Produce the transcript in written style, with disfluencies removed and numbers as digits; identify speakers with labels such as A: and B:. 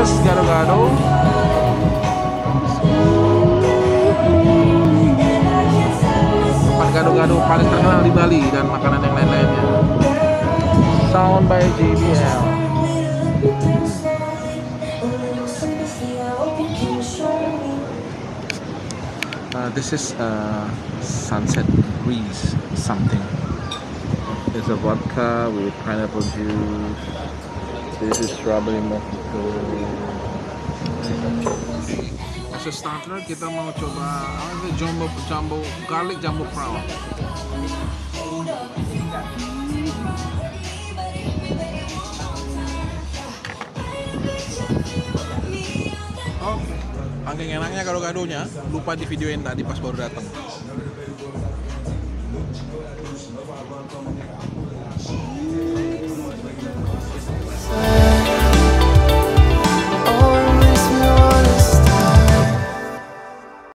A: Cheers, gado-gado. Tempat gado-gado paling terkenal di Bali dan makanan yang lain-lainnya. Sound by JBL. This is sunset breeze something. It's a vodka with pineapple juice. This is strawberry mojito. As a starter kita mau coba jumbo garlic jumbo prawn. Oke. Saking enaknya gado-gadonya, lupa di videoin tadi pas baru datang.